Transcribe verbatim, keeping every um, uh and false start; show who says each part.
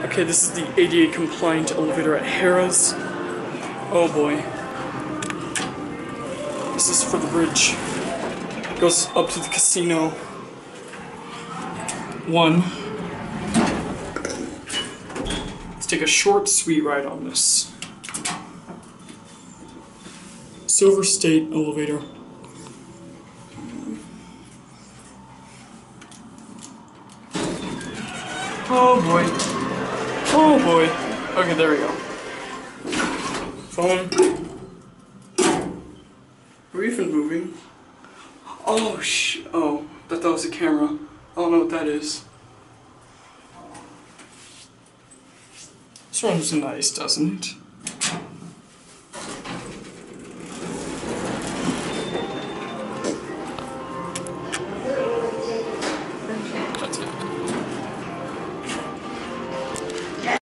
Speaker 1: Okay, this is the A D A compliant elevator at Harrah's. Oh boy. This is for the bridge. It goes up to the casino. One. Let's take a short, sweet ride on this. Silver State elevator. Oh boy. Oh boy. Okay, there we go. Phone. Are we even moving? Oh sh. Oh, I thought that was a camera. I don't know what that is. This room's nice, doesn't it?